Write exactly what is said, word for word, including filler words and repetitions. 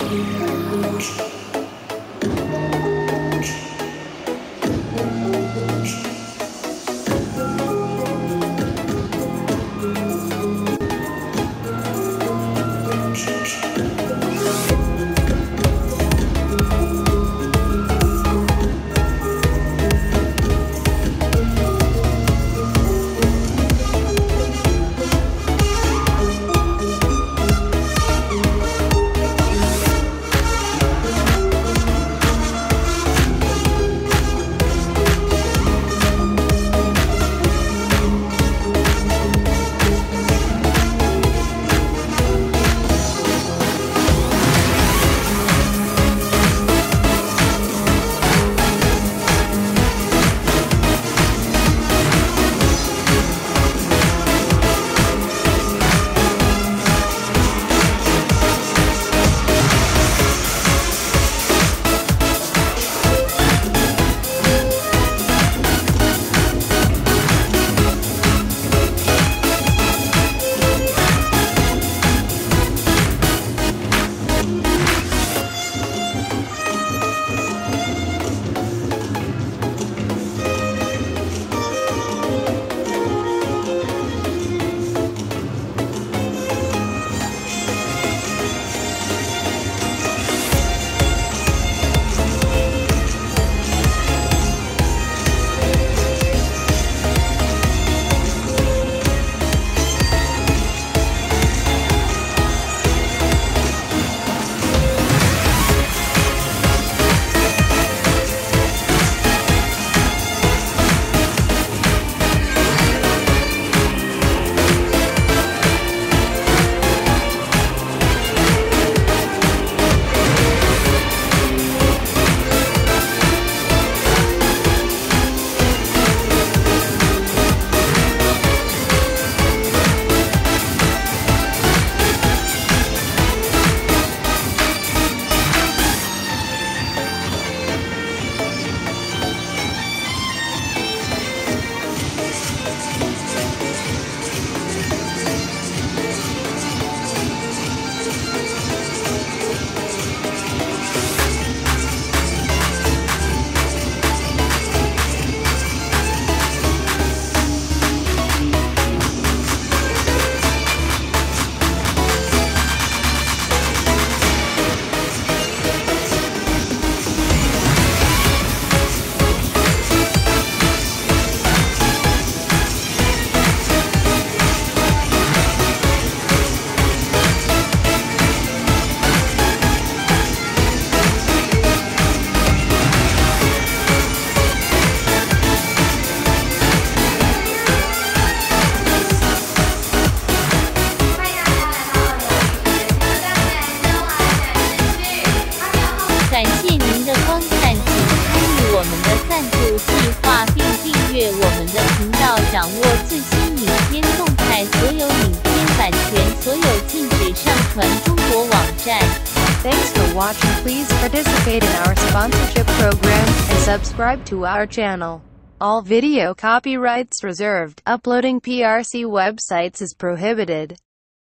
掌握最新影片动态，所有影片版权所有禁止上传中国网站。 Thanks for watching. Please participate in our sponsorship program and subscribe to our channel. All video copyrights reserved. Uploading P R C websites is prohibited.